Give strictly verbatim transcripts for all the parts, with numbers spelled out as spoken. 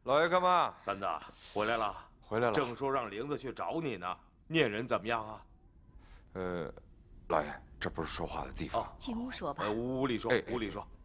老爷干嘛？ 三子回来了， 回来了。 正说让玲子去找你呢。念人怎么样啊？ 呃，老爷，这不是说话的地方。 进屋说吧。 呃，屋里说，屋里说。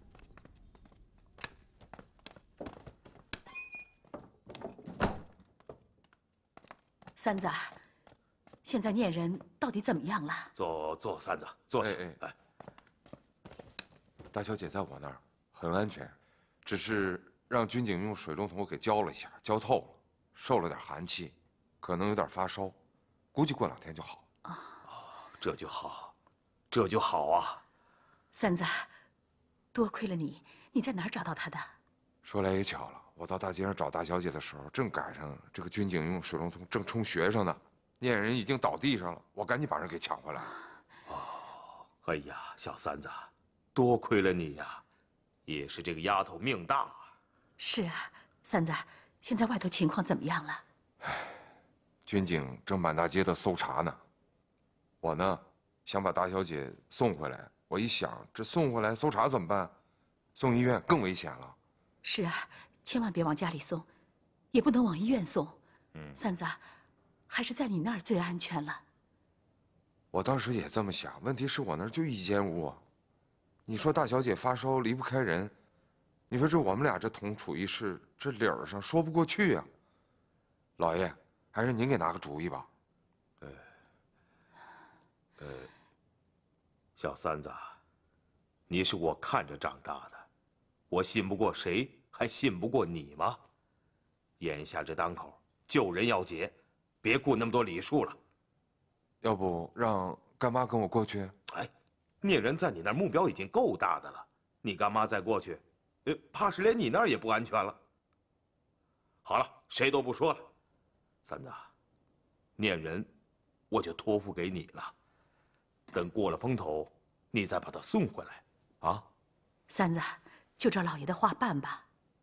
三子，现在念人到底怎么样了？ 坐坐，三子坐下。哎哎， 大小姐在我那儿很安全，只是让军警用水龙头给浇了一下，浇透了，受了点寒气，可能有点发烧，估计过两天就好了。 啊， 这就好，这就好啊。 三子，多亏了你，你在哪儿找到他的？ 说来也巧了，我到大街上找大小姐的时候，正赶上这个军警用水龙头正冲学生呢，念人已经倒地上了，我赶紧把人给抢回来了。 哦，哎呀，小三子，多亏了你呀，也是这个丫头命大。 是啊，三子，现在外头情况怎么样了？ 唉，军警正满大街的搜查呢。我呢，想把大小姐送回来，我一想，这送回来搜查怎么办？送医院更危险了。 是啊，千万别往家里送，也不能往医院送。嗯，三子，还是在你那儿最安全了。 我当时也这么想，问题是我那儿就一间屋啊。你说大小姐发烧离不开人，你说这我们俩这同处一室，这理儿上说不过去呀。老爷，还是您给拿个主意吧。 呃，呃，小三子，你是我看着长大的，我信不过谁，还信不过你吗？眼下这当口，救人要紧，别顾那么多礼数了。 要不让干妈跟我过去？ 哎，聂人在你那儿目标已经够大的了，你干妈再过去，呃，怕是连你那儿也不安全了。好了，谁都不说了，三子，念人，我就托付给你了。等过了风头，你再把他送回来，啊？ 三子，就照老爷的话办吧。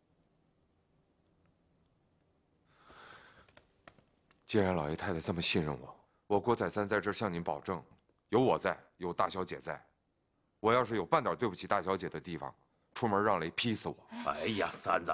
既然老爷太太这么信任我，我郭再三在这儿向您保证，有我在，有大小姐在，我要是有半点对不起大小姐的地方，出门让雷劈死我。 哎呀，三子，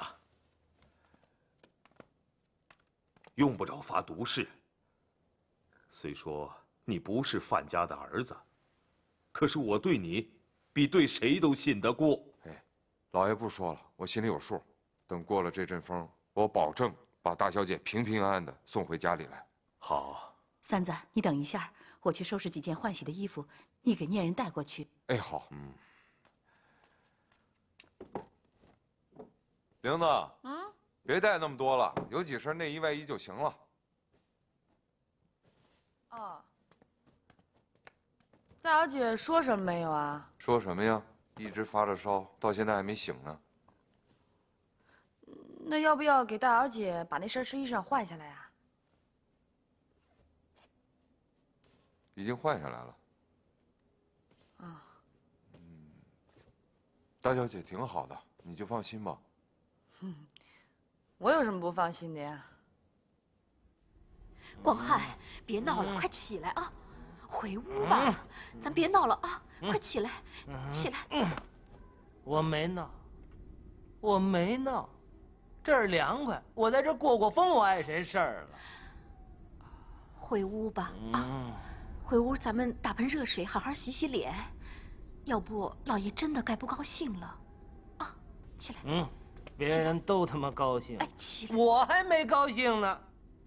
用不着发毒誓。虽说你不是范家的儿子，可是我对你比对谁都信得过。 哎，老爷不说了，我心里有数。等过了这阵风，我保证把大小姐平平安安的送回家里来。 好， 三子，你等一下，我去收拾几件换洗的衣服，你给念人带过去。 哎，好。 嗯。 玲子，嗯，别带那么多了，有几身内衣外衣就行了。 哦。大小姐说什么没有啊？ 说什么呀？一直发着烧，到现在还没醒呢。 那要不要给大小姐把那身湿衣裳换下来啊？ 已经换下来了。 啊。 嗯，大小姐挺好的，你就放心吧。 嗯，我有什么不放心的呀？ 广汉，别闹了，快起来啊！回屋吧，咱别闹了啊！快起来，起来！ 我没闹，我没闹，这儿凉快，我在这过过风，我碍谁事儿了？ 回屋吧啊！回屋，咱们打盆热水，好好洗洗脸。要不老爷真的该不高兴了啊！起来。 嗯，别人都他妈高兴， 哎，起来！ 我还没高兴呢。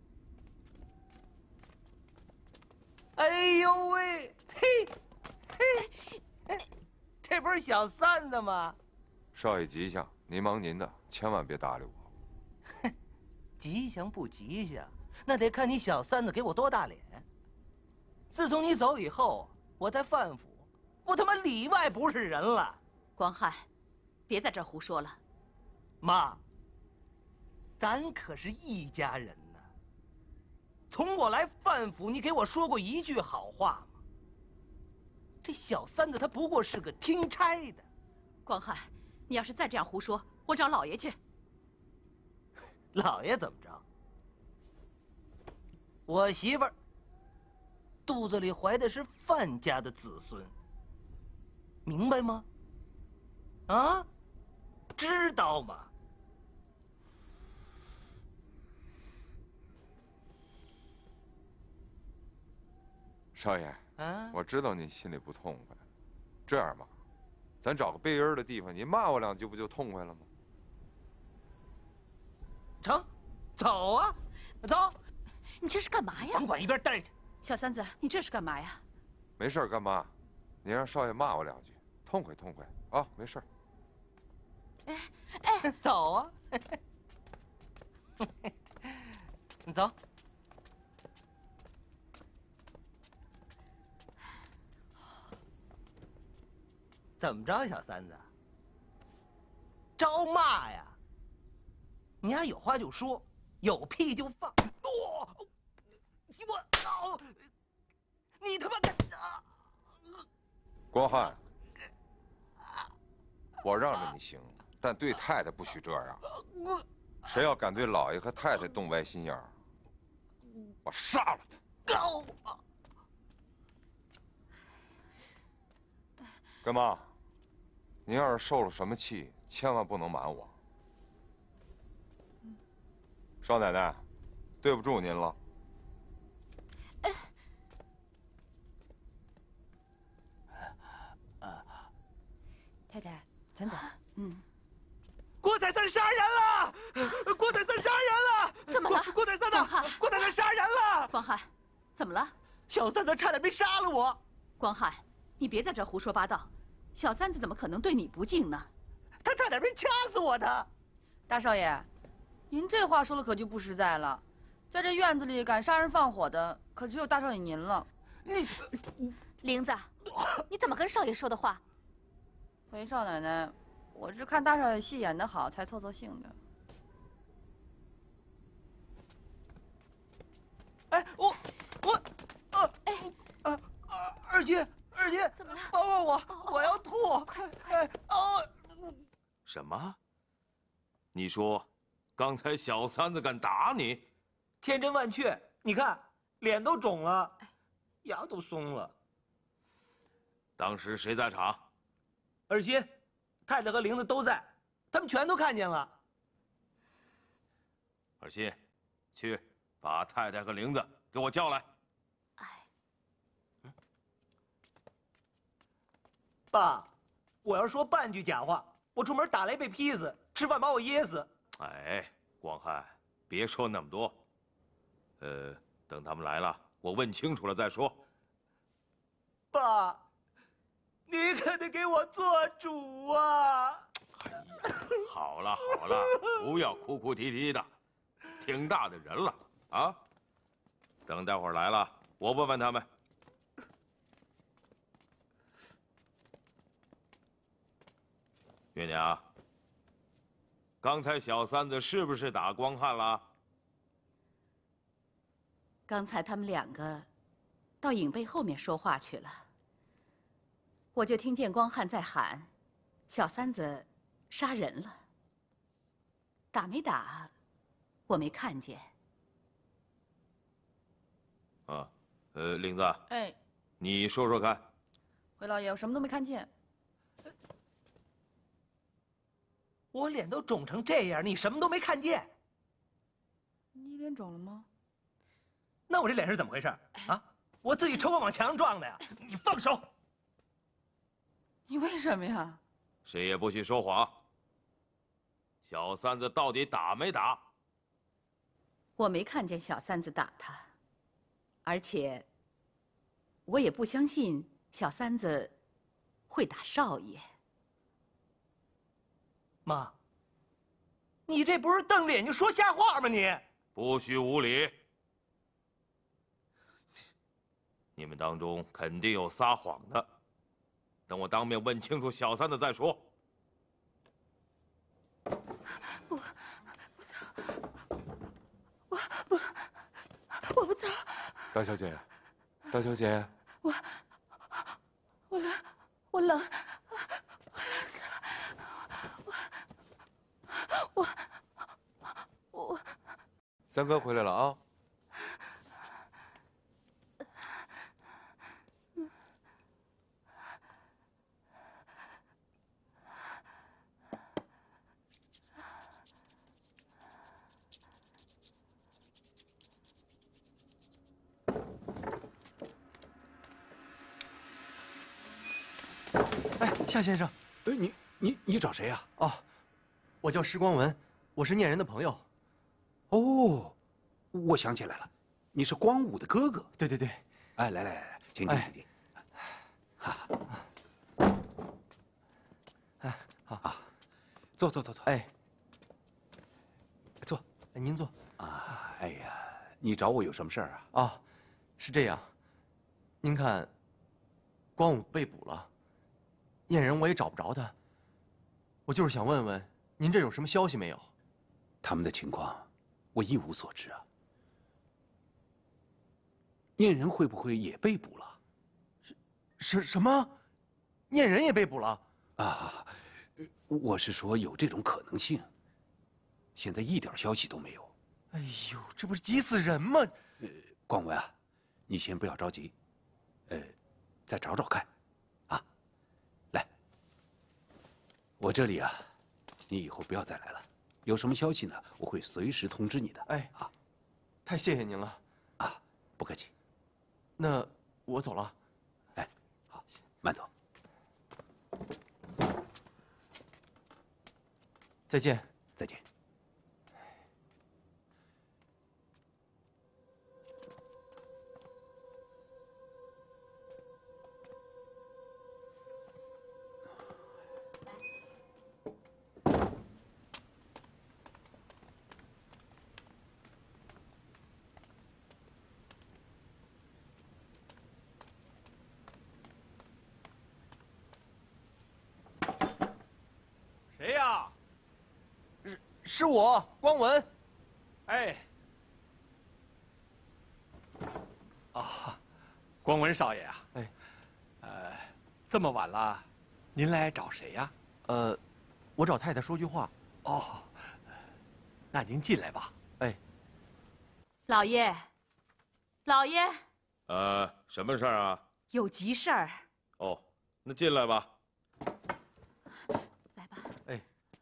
哎呦喂，嘿，嘿，这不是小三子吗？ 少爷吉祥，您忙您的，千万别搭理我。 哼，吉祥不吉祥，那得看你小三子给我多大脸。自从你走以后，我在范府，我他妈里外不是人了。 广汉，别在这儿胡说了。 妈，咱可是一家人呢。从我来范府，你给我说过一句好话吗？这小三子他不过是个听差的。 广汉，你要是再这样胡说，我找老爷去。 老爷怎么着？我媳妇儿肚子里怀的是范家的子孙，明白吗？啊，知道吗？ 少爷， 啊， 我知道您心里不痛快，这样吧，咱找个背阴的地方，您骂我两句不就痛快了吗？ 成，走啊，走！ 你这是干嘛呀？ 甭管，一边待着去。 小三子，你这是干嘛呀？ 没事，干妈，你让少爷骂我两句，痛快痛快啊，没事。 哎哎， 走啊！你走。怎么着，小三子？招骂呀？你丫有话就说，有屁就放。我、哦，我操、哦！你他妈的！啊、 光汉，我让着你行，但对太太不许这样。谁要敢对老爷和太太动歪心眼儿，我杀了他！ 高！ 干妈，您要是受了什么气，千万不能瞒我。少奶奶，对不住您了。 太太，咱走。嗯。 郭采三杀人了！郭采三杀人了！ 怎么了？ 郭采三呢？郭采三杀人了！ 光汉，怎么了？ 小三子差点没杀了我。 光汉，你别在这胡说八道。小三子怎么可能对你不敬呢？ 他差点没掐死我的。 大少爷，您这话说的可就不实在了。在这院子里敢杀人放火的，可只有大少爷您了。 你， 玲子，你怎么跟少爷说的话？ 回少奶奶，我是看大少爷戏演得好，才凑凑兴的。 哎，我，我，啊，哎，啊啊，二姐，二姐， 怎么了？ 帮帮我，我要吐！ 快哎，啊！ 什么？你说，刚才小三子敢打你？ 千真万确，你看脸都肿了，牙都松了。 当时谁在场？ 二姐、太太和玲子都在，他们全都看见了。 二心，去把太太和玲子给我叫来。 哎， 爸，我要说半句假话，我出门打雷被劈死，吃饭把我噎死。 哎，光汉，别说那么多。呃，等他们来了，我问清楚了再说。 爸，你可得给我做主啊！ 哎呀，好了好了，不要哭哭啼啼的，挺大的人了啊！等待会儿来了，我问问他们。月娘，刚才小三子是不是打光汉了？ 刚才他们两个到影背后面说话去了，我就听见光汉在喊：“小三子杀人了。”打没打，我没看见。 啊，呃，玲子， 哎， 你说说看。 回老爷，我什么都没看见。 我脸都肿成这样，你什么都没看见？ 你脸肿了吗？ 那我这脸是怎么回事啊？我自己抽风往墙上撞的呀！你放手！ 你为什么呀？ 谁也不许说谎。小三子到底打没打？ 我没看见小三子打他，而且我也不相信小三子会打少爷。 妈，你这不是瞪着眼睛说瞎话吗？你不许无礼！你们当中肯定有撒谎的，等我当面问清楚小三子再说。 不，不走，我不，我不走。 大小姐，大小姐， 我，我冷，我冷，我冷死了。我，我，我。 三哥回来了啊！ 夏先生， 呃，你你你找谁呀？ 哦，我叫施光文，我是念人的朋友。 哦，我想起来了，你是光武的哥哥。 对对对。 哎，来来来，请进，请进。哈。 哎，好啊，坐坐坐坐。 哎， 坐。 哎，您坐。 啊，哎呀，你找我有什么事儿啊？ 哦，是这样。您看，光武被捕了，念人我也找不着他。我就是想问问，您这有什么消息没有？ 他们的情况，我一无所知啊。念人会不会也被捕了？ 是，什什么？念人也被捕了？ 啊，我是说有这种可能性。现在一点消息都没有。 哎呦，这不是急死人吗？ 呃，光文啊，你先不要着急，呃，再找找看，啊，来，我这里啊，你以后不要再来了。有什么消息呢，我会随时通知你的。 哎， 啊， 太谢谢您了。 啊，不客气。 那我走了。 哎，好，慢走。 再见。 再见。 谁呀？ 是是我，光文。 哎， 啊，光文少爷啊， 哎， 呃，这么晚了，您来找谁呀？ 呃，我找太太说句话。 哦，那您进来吧。 哎， 老爷，老爷， 呃，什么事儿啊？ 有急事儿。 哦，那进来吧。 来吧。 哎，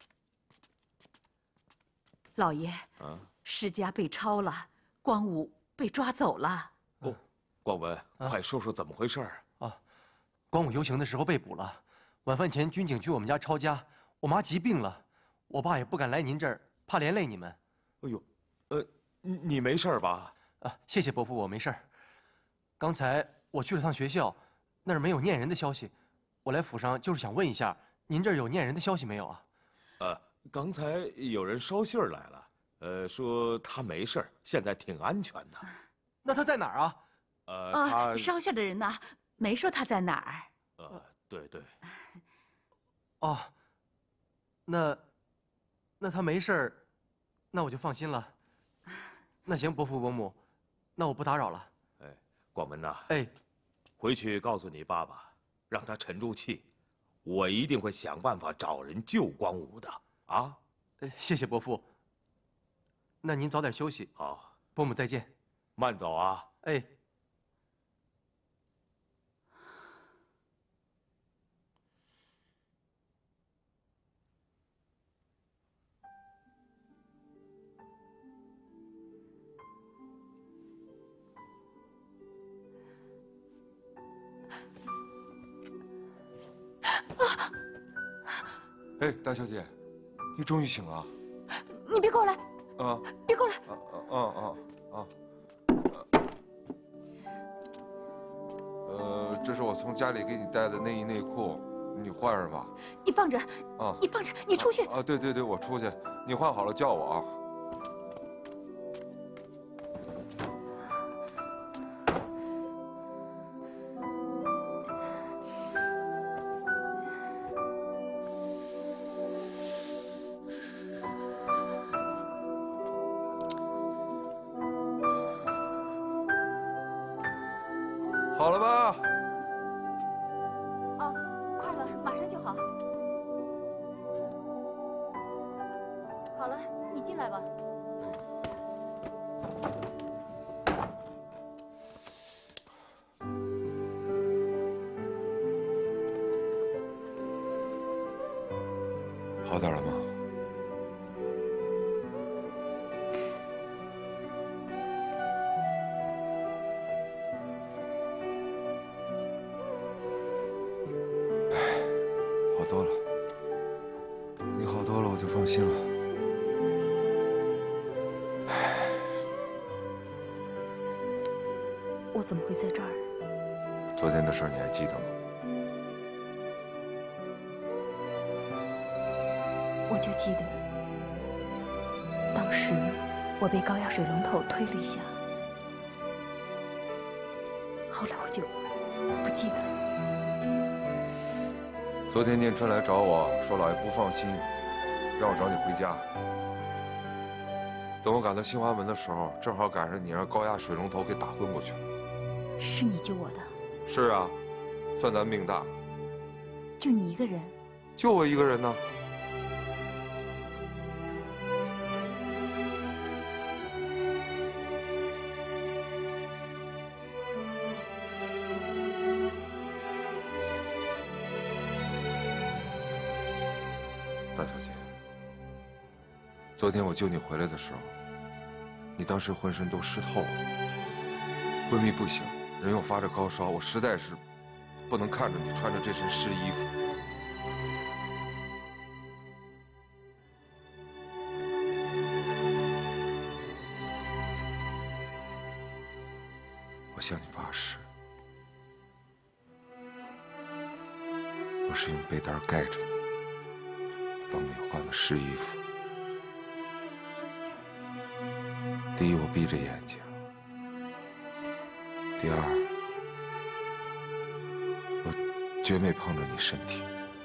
老爷， 啊， 施家被抄了，光武被抓走了。 哦，光文， 啊快说说怎么回事儿啊！光武游行的时候被捕了，晚饭前军警去我们家抄家，我妈急病了，我爸也不敢来您这儿，怕连累你们。 哎呦，呃，你你没事吧？ 啊，谢谢伯父，我没事儿。刚才我去了趟学校，那儿没有念人的消息，我来府上就是想问一下，您这儿有念人的消息没有啊？ 呃，刚才有人捎信儿来了，呃，说他没事儿，现在挺安全的。 那他在哪儿啊？ 呃， 啊， 他捎信的人呢？没说他在哪儿。 呃，对对。 哦，那那他没事儿，那我就放心了。那行，伯父伯母，那我不打扰了。 哎，广文呐， 哎， 回去告诉你爸爸，让他沉住气，我一定会想办法找人救光武的啊！ 呃谢谢伯父。那您早点休息。 好， 伯母再见。 慢走啊！ 哎。 哎，大小姐，你终于醒了。 你别过来！ 啊！ 别过来！ 啊啊啊啊！呃，这是我从家里给你带的内衣内裤，你换上吧。 你放着。 啊！ 你放着，你出去。 啊，对对对，我出去，你换好了叫我啊。好了吧？ 啊，快了，马上就好。好了，你进来吧。 好点了吗？ 我怎么会在这儿？ 昨天的事你还记得吗？ 我就记得，当时我被高压水龙头推了一下，后来我就不记得了。 昨天念春来找我说老爷不放心，让我找你回家。等我赶到新华门的时候，正好赶上你让高压水龙头给打昏过去了。 是你救我的？ 是啊，算咱命大。 就你一个人？ 就我一个人呢。大小姐，昨天我救你回来的时候，你当时浑身都湿透了，昏迷不醒，人又发着高烧，我实在是不能看着你穿着这身湿衣服。我向你发誓，我是用被单盖着你，帮你换了湿衣服。第一，我闭着眼睛；第二，我绝没碰着你身体。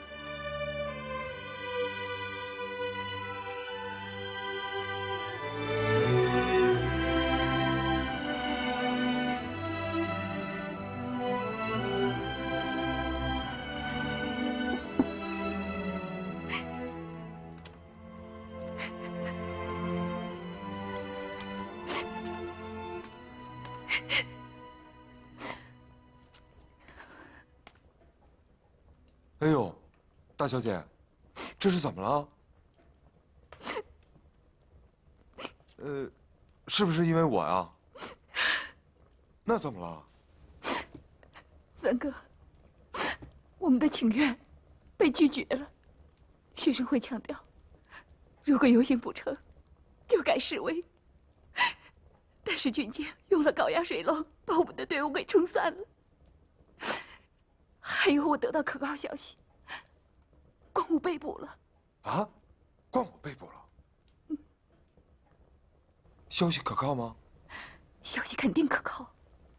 哎呦，大小姐，这是怎么了？呃，是不是因为我呀？那怎么了？ 三哥，我们的请愿被拒绝了。学生会强调，如果游行不成，就改示威。但是军警用了高压水漏，把我们的队伍给冲散了。还有，我得到可靠消息，光武被捕了。 啊，光武被捕了？嗯。消息可靠吗？ 消息肯定可靠。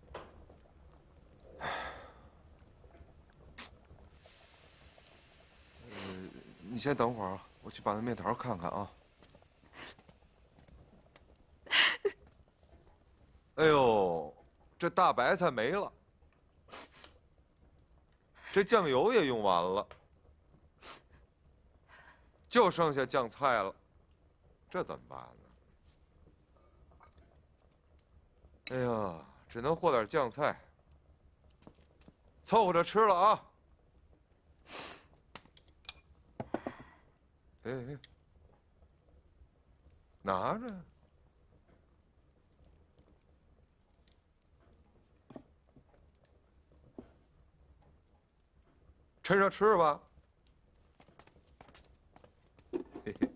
呃，你先等会儿啊，我去把那面条看看啊。哎呦，这大白菜没了。这酱油也用完了，就剩下酱菜了，这怎么办呢？哎呀，只能和点酱菜，凑合着吃了啊！哎哎，拿着。趁热吃吧。嘿嘿。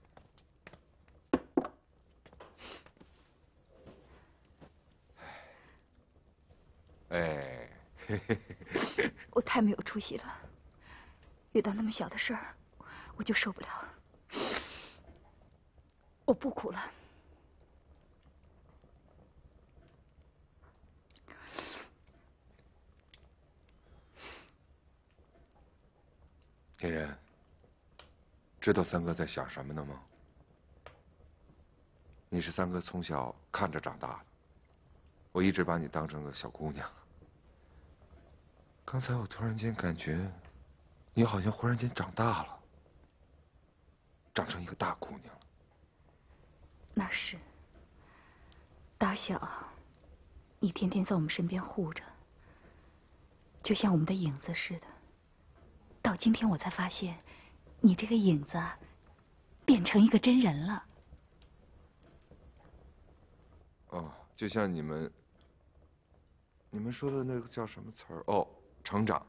哎，嘿嘿嘿。 我太没有出息了，遇到那么小的事儿，我就受不了。我不哭了。 天人，知道三哥在想什么呢吗？你是三哥从小看着长大的，我一直把你当成个小姑娘。刚才我突然间感觉，你好像忽然间长大了，长成一个大姑娘了。 那是。打小，你天天在我们身边护着，就像我们的影子似的。到今天我才发现，你这个影子变成一个真人了。 哦，就像你们，你们说的那个叫什么词儿？哦，成长。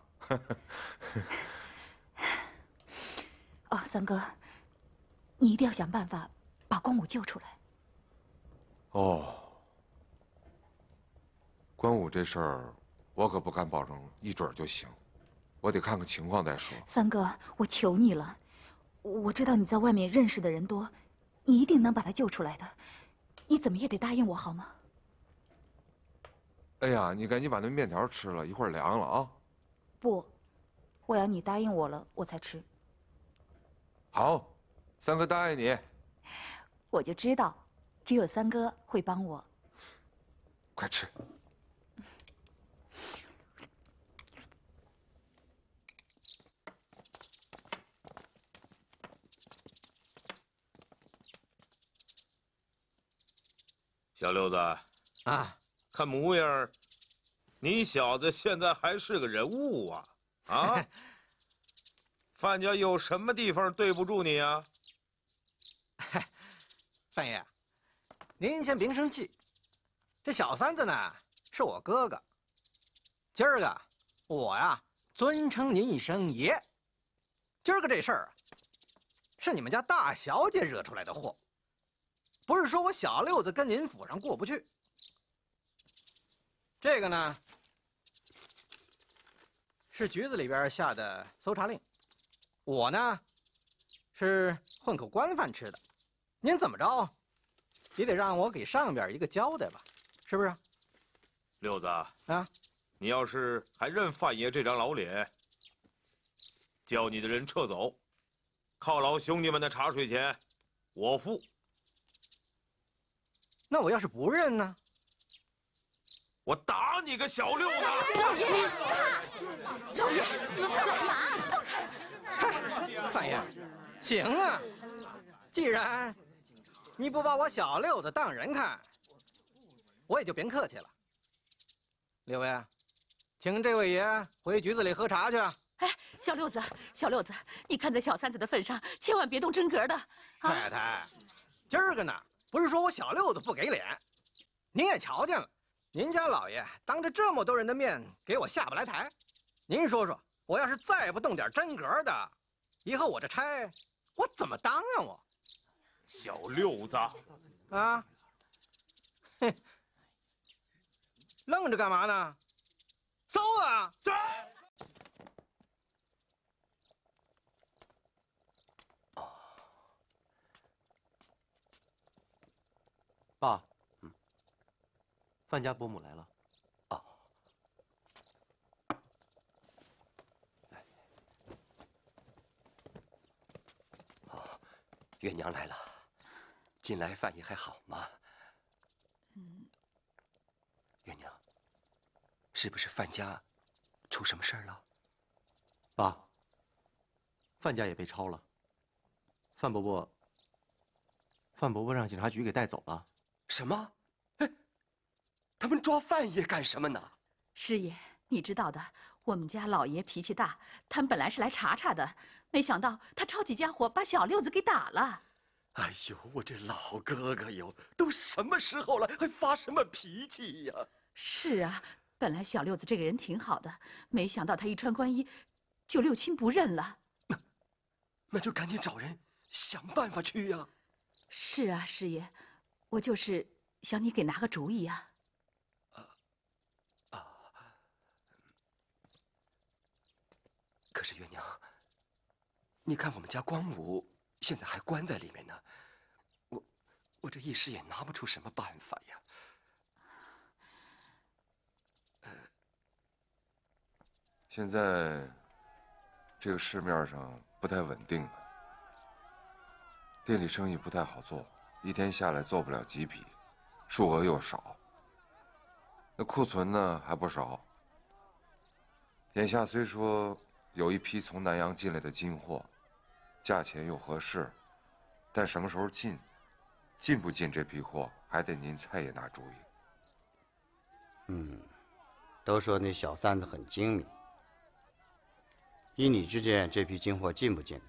哦，三哥，你一定要想办法把光武救出来。 哦， 关武这事儿，我可不敢保证一准儿就行，我得看看情况再说。 三哥，我求你了，我知道你在外面认识的人多，你一定能把他救出来的，你怎么也得答应我好吗？ 哎呀，你赶紧把那面条吃了，一会儿凉了啊。 不，我要你答应我了，我才吃。 好，三哥答应你。 我就知道，只有三哥会帮我。 快吃。 小六子， 啊， 看模样，你小子现在还是个人物啊！啊，范家有什么地方对不住你啊？ 范爷，您先别生气。这小三子呢，是我哥哥。今儿个我呀，尊称您一声爷。今儿个这事儿啊，是你们家大小姐惹出来的祸。不是说我小六子跟您府上过不去。这个呢，是局子里边下的搜查令，我呢，是混口官饭吃的。您怎么着，也得让我给上边一个交代吧，是不是？ 六子啊， 你要是还认范爷这张老脸，叫你的人撤走，犒劳兄弟们的茶水钱，我付。 那我要是不认呢？ 我打你个小六子！ 老爷，老爷，你们干嘛？走开！范爷，行啊，既然你不把我小六子当人看，我也就别客气了。六位，请这位爷回局子里喝茶去。 哎，小六子，小六子，你看在小三子的份上，千万别动真格的。啊、 太太，今儿个呢？不是说我小六子不给脸，您也瞧见了，您家老爷当着这么多人的面给我下不来台，您说说，我要是再不动点真格的，以后我这差我怎么当啊我？ 小六子， 啊，哼，愣着干嘛呢？搜啊！对。 爸，嗯，范家伯母来了。 哦，哦，月娘来了。近来范爷还好吗？嗯。月娘，是不是范家出什么事儿了？ 爸，范家也被抄了。范伯伯，范伯伯让警察局给带走了。 什么？哎，他们抓范爷干什么呢？ 师爷，你知道的，我们家老爷脾气大，他们本来是来查查的，没想到他抄起家伙把小六子给打了。 哎呦，我这老哥哥哟，都什么时候了，还发什么脾气呀？ 是啊，本来小六子这个人挺好的，没想到他一穿官衣，就六亲不认了。 那，那就赶紧找人想办法去呀。 是啊，师爷。我就是想你给拿个主意呀、 啊。啊啊！可是月娘，你看我们家光武现在还关在里面呢，我我这一时也拿不出什么办法呀。 呃，现在这个市面上不太稳定啊，店里生意不太好做。一天下来做不了几笔，数额又少，那库存呢还不少。眼下虽说有一批从南洋进来的金货，价钱又合适，但什么时候进，进不进这批货，还得您蔡爷拿主意。 嗯，都说那小三子很精明，依你之见，这批金货进不进呢？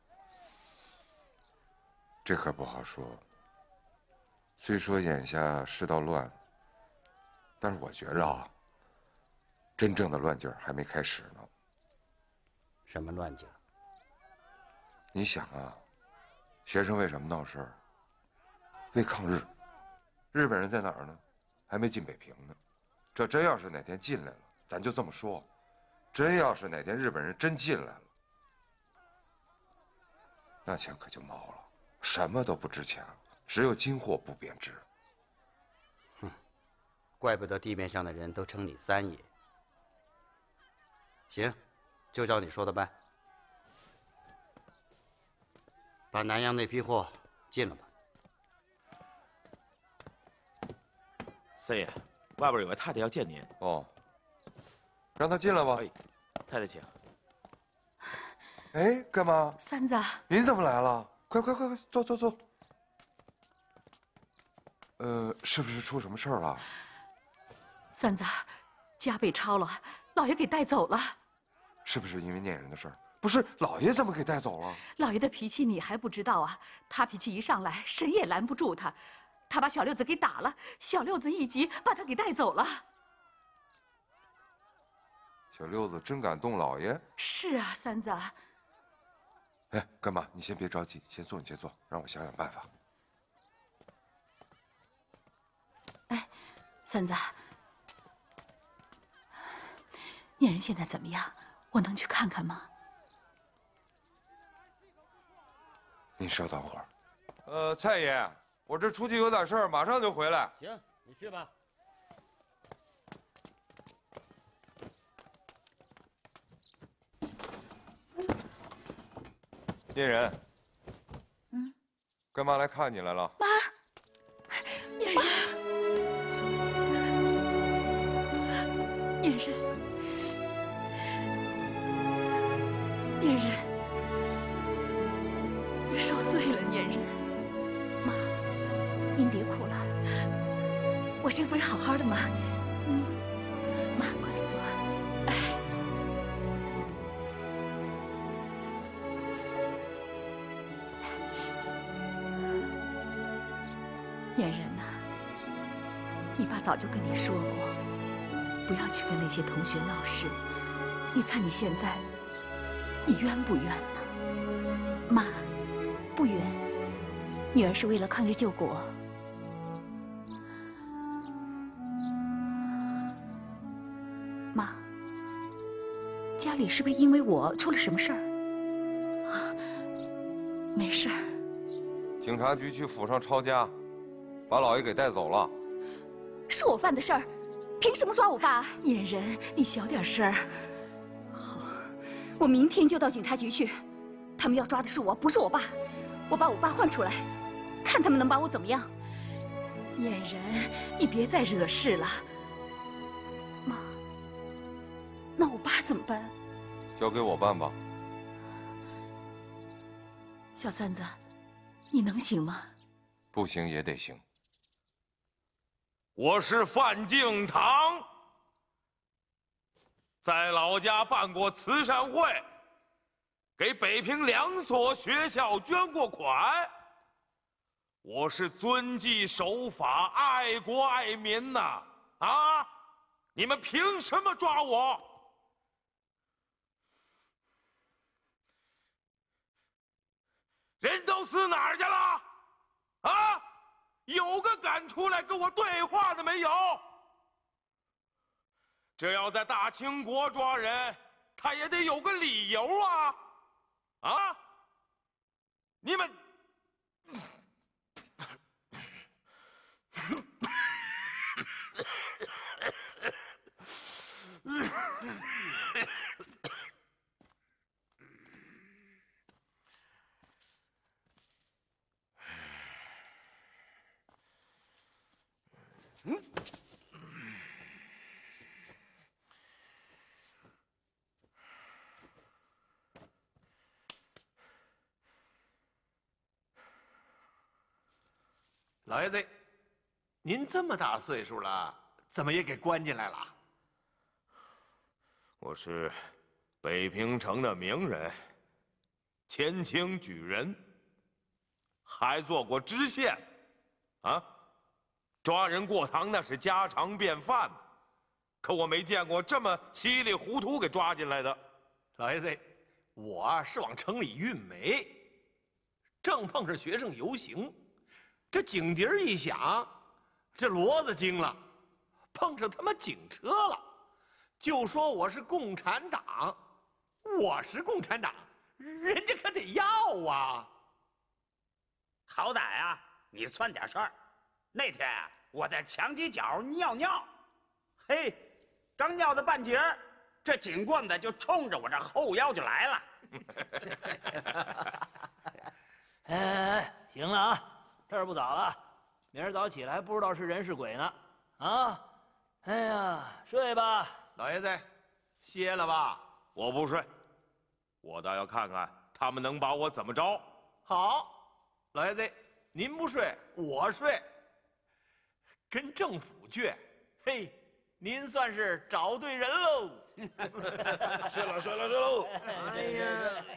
这可不好说。虽说眼下世道乱，但是我觉着啊，真正的乱劲儿还没开始呢。 什么乱劲儿？ 你想啊，学生为什么闹事儿？为抗日。日本人在哪儿呢？还没进北平呢。 这真要是哪天进来了，咱就这么说，真要是哪天日本人真进来了，那钱可就毛了，什么都不值钱了，只有金货不贬值。 哼，怪不得地面上的人都称你三爷。行，就照你说的办，把南洋那批货进了吧。 三爷，外边有个太太要见您。 哦，让她进来吧。 哎，太太请。 哎，干妈， 三子， 您怎么来了？快快快快，坐坐坐。呃，是不是出什么事儿了？ 三子，家被抄了，老爷给带走了。 是不是因为念人的事儿？不是，老爷怎么给带走了？ 老爷的脾气你还不知道啊？他脾气一上来，谁也拦不住他。他把小六子给打了，小六子一急把他给带走了。 小六子真敢动老爷？ 是啊，三子。 哎，干妈，你先别着急，先坐，你先坐，让我想想办法。 哎，三子，念人现在怎么样？我能去看看吗？ 您稍等会儿。呃，蔡爷，我这出去有点事儿，马上就回来。 行，你去吧。 念人， 嗯， 干妈来看你来了。 妈，念人，念人，念人，你受罪了，念人。 妈，您别哭了，我这不是好好的吗？嗯，妈，过来坐。哎。 念人呐，你爸早就跟你说过，不要去跟那些同学闹事。你看你现在，你冤不冤呢？ 妈，不冤，女儿是为了抗日救国。妈，家里是不是因为我出了什么事儿？ 啊，没事儿。 警察局去府上抄家。把老爷给带走了， 是我犯的事儿，凭什么抓我爸？ 念人，你小点声儿。 好，我明天就到警察局去，他们要抓的是我，不是我爸。我把我爸换出来，看他们能把我怎么样。 念人，你别再惹事了。 妈，那我爸怎么办？ 交给我办吧。 小三子，你能行吗？ 不行也得行。 我是范敬堂，在老家办过慈善会，给北平两所学校捐过款。我是遵纪守法、爱国爱民呐！啊，你们凭什么抓我？人都死哪儿去了？啊！有个敢出来跟我对话的没有？这要在大清国抓人，他也得有个理由啊！啊！你们，嗯。 老爷子，您这么大岁数了，怎么也给关进来了？ 我是北平城的名人，前清举人，还做过知县，啊，抓人过堂那是家常便饭，可我没见过这么稀里糊涂给抓进来的。 老爷子，我是往城里运煤，正碰上学生游行。这警笛一响，这骡子惊了， 碰上他妈警车了，就说我是共产党，我是共产党，人家可得要啊！ 好歹啊，你算点事儿。那天我在墙基角尿尿，嘿，刚尿到半截儿，这警棍子就冲着我这后腰就来了。 哎哎哎，行了啊，这儿不早了，明儿早起来不知道是人是鬼呢。啊，哎呀，睡吧， 老爷子，歇了吧。 我不睡，我倒要看看他们能把我怎么着。 好，老爷子，您不睡，我睡。跟政府倔，嘿，您算是找对人喽。 睡了，睡了，睡喽。 哎呀，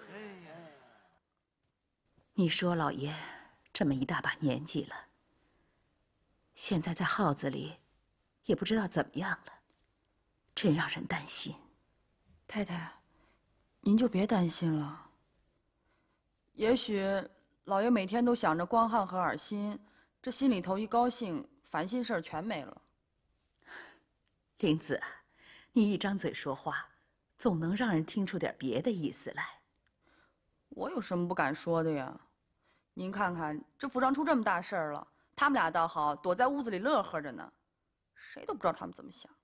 你说老爷这么一大把年纪了，现在在号子里，也不知道怎么样了，真让人担心。 太太，您就别担心了。也许老爷每天都想着光汉和尔心，这心里头一高兴，烦心事儿全没了。 玲子，你一张嘴说话，总能让人听出点别的意思来。 我有什么不敢说的呀？您看看，这府上出这么大事儿了，他们俩倒好，躲在屋子里乐呵着呢，谁都不知道他们怎么想。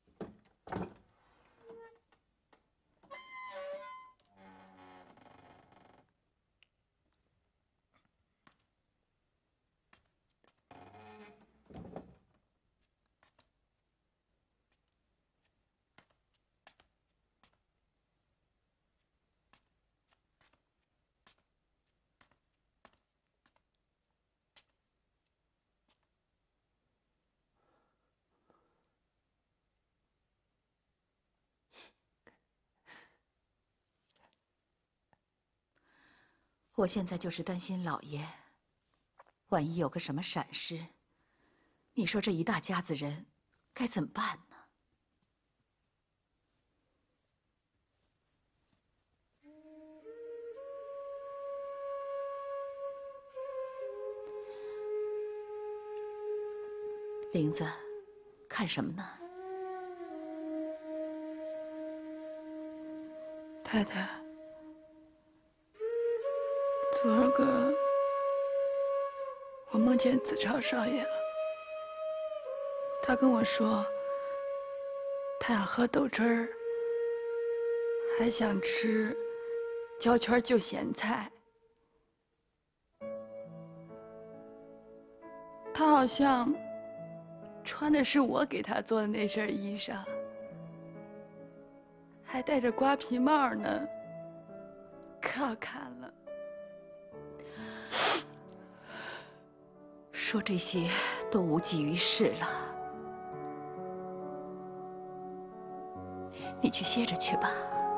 我现在就是担心老爷，万一有个什么闪失，你说这一大家子人该怎么办呢？玲子，看什么呢？ 太太，昨儿个我梦见子超少爷了，他跟我说，他想喝豆汁儿，还想吃焦圈就咸菜。他好像穿的是我给他做的那身衣裳，还戴着瓜皮帽呢，可好看了。 说这些都无济于事了，你去歇着去吧。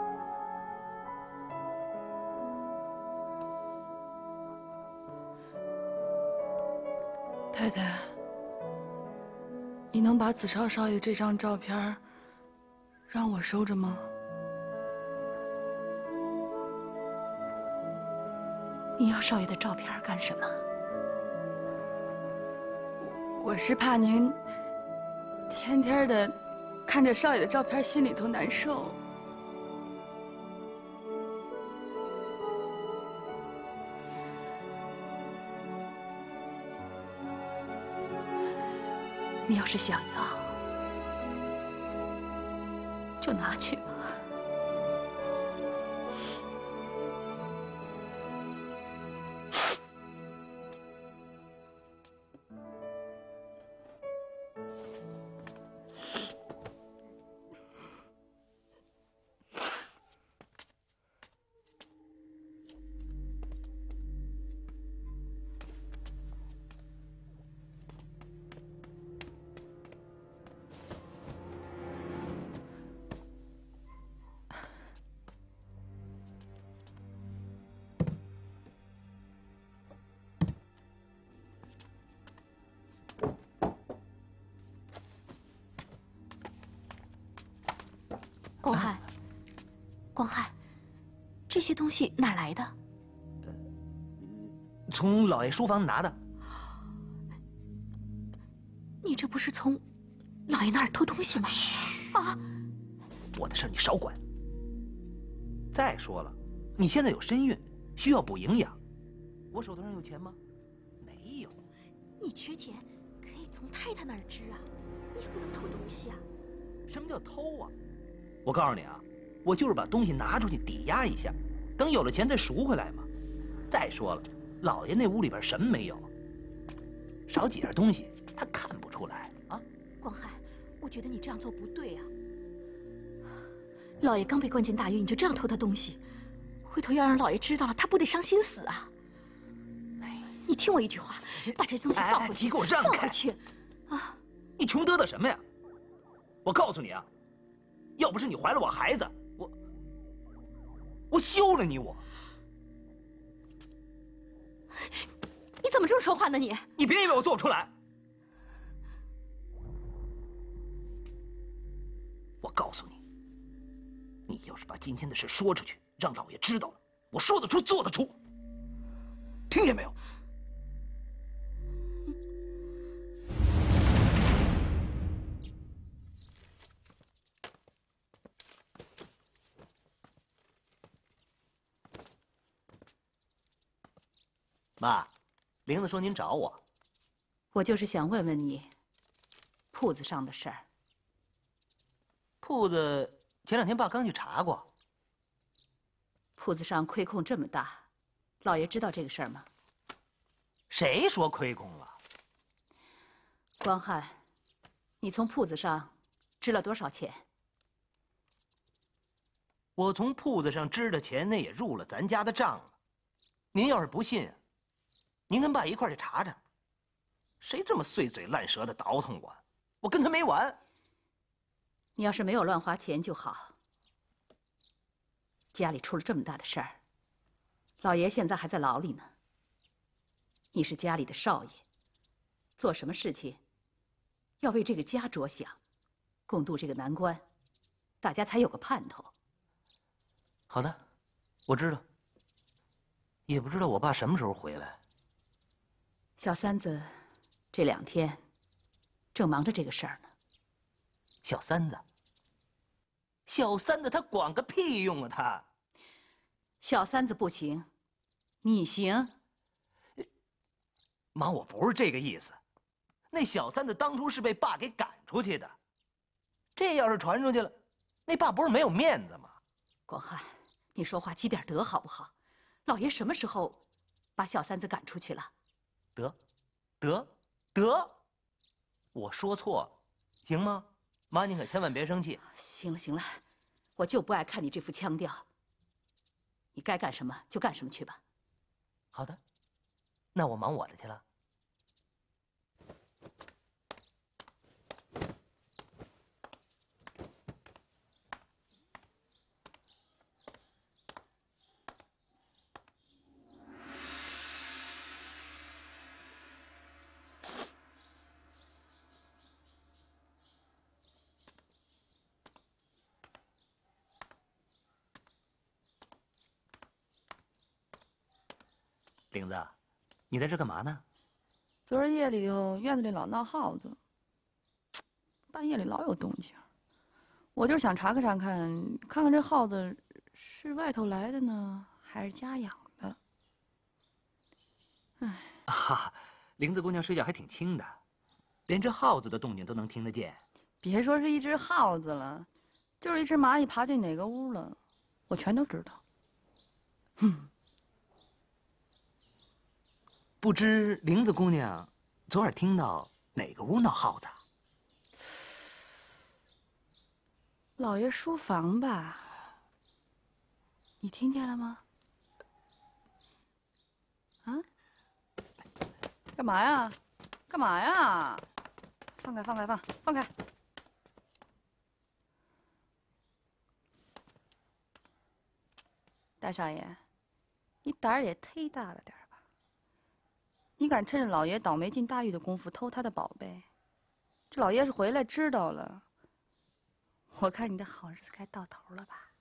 太太，你能把子超少爷这张照片让我收着吗？ 你要少爷的照片干什么？ 我是怕您天天的看着少爷的照片，心里头难受。 你要是想要，就拿去吧。 光汉，光汉，这些东西哪来的？ 从老爷书房拿的。 你这不是从老爷那儿偷东西吗？嘘！啊！ 我的事你少管。再说了，你现在有身孕，需要补营养，我手头上有钱吗？没有。 你缺钱，可以从太太那儿支啊，你也不能偷东西啊。 什么叫偷啊？我告诉你啊，我就是把东西拿出去抵押一下，等有了钱再赎回来嘛。再说了，老爷那屋里边什么没有，少几样东西他看不出来啊。 光汉，我觉得你这样做不对啊。老爷刚被关进大狱，你就这样偷他东西，回头要让老爷知道了，他不得伤心死啊！你听我一句话，把这东西放回去， 你给我让开！ 放回去！啊！ 你穷得的什么呀？我告诉你啊，要不是你怀了我孩子，我我休了你我！ 你怎么这么说话呢你？ 你别以为我做不出来！我告诉你，你要是把今天的事说出去，让老爷知道了，我说得出做得出，听见没有？妈，玲子说您找我， 我就是想问问你，铺子上的事儿。 铺子前两天爸刚去查过。 铺子上亏空这么大，老爷知道这个事儿吗？ 谁说亏空了？ 光汉，你从铺子上支了多少钱？ 我从铺子上支的钱，那也入了咱家的账了。您要是不信，您跟爸一块儿去查查。谁这么碎嘴烂舌的倒腾我？我跟他没完。 你要是没有乱花钱就好。家里出了这么大的事儿，老爷现在还在牢里呢。你是家里的少爷，做什么事情要为这个家着想，共度这个难关，大家才有个盼头。 好的，我知道。也不知道我爸什么时候回来。 小三子这两天正忙着这个事儿呢。 小三子，小三子他管个屁用啊！他， 小三子不行，你行。 妈，我不是这个意思。那小三子当初是被爸给赶出去的，这要是传出去了，那爸不是没有面子吗？ 广汉，你说话积点德好不好？老爷什么时候把小三子赶出去了？ 得，得，得，我说错了，行吗？妈，你可千万别生气。 行了行了，我就不爱看你这副腔调。你该干什么就干什么去吧。 好的，那我忙我的去了。玲子，你在这干嘛呢？ 昨儿夜里头院子里老闹耗子，半夜里老有动静。我就是想查看查看，看看这耗子是外头来的呢，还是家养的。哎， 啊，玲子姑娘睡觉还挺轻的，连这耗子的动静都能听得见。 别说是一只耗子了，就是一只蚂蚁爬进哪个屋了，我全都知道。哼。 不知玲子姑娘昨晚听到哪个屋闹耗子？ 老爷书房吧？你听见了吗？啊？干嘛呀？干嘛呀？放开，放开，放放开！大少爷，你胆儿也忒大了点儿。你敢趁着老爷倒霉进大狱的功夫偷他的宝贝？这老爷是回来知道了，我看你的好日子该到头了吧？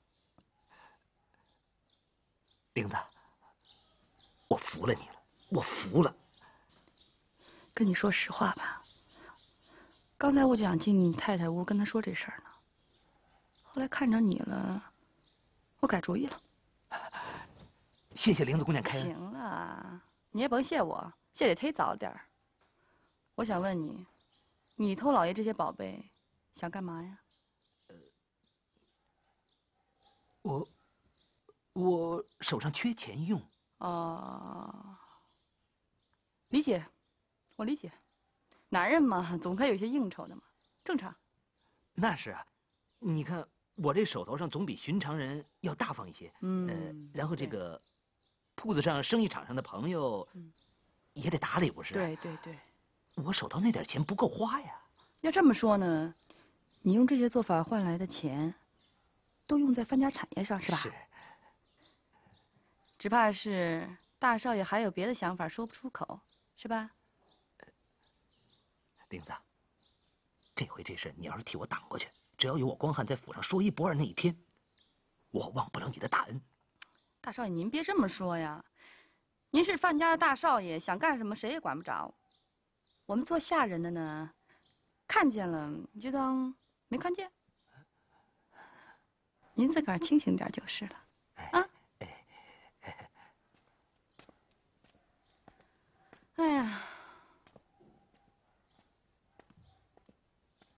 玲子，我服了你了，我服了。 跟你说实话吧， 刚才我就想进太太屋跟她说这事儿呢，后来看着你了，我改主意了。 谢谢玲子姑娘开恩。 行了，你也甭谢我，谢得忒早点儿。我想问你，你偷老爷这些宝贝，想干嘛呀？ 我我手上缺钱用。 哦，理解，我理解。男人嘛，总该有些应酬的嘛，正常。 那是啊，你看我这手头上总比寻常人要大方一些。 嗯， 呃，然后这个铺子上、生意场上的朋友，也得打理，不是？ 对对对。 我手头那点钱不够花呀。 要这么说呢，你用这些做法换来的钱，都用在范家产业上，是吧？ 是。 只怕是大少爷还有别的想法说不出口，是吧？ 玲子，这回这事你要是替我挡过去，只要有我光汉在府上说一不二那一天，我忘不了你的大恩。 大少爷，您别这么说呀，您是范家的大少爷，想干什么谁也管不着。我们做下人的呢，看见了你就当没看见。您自个儿清醒点就是了。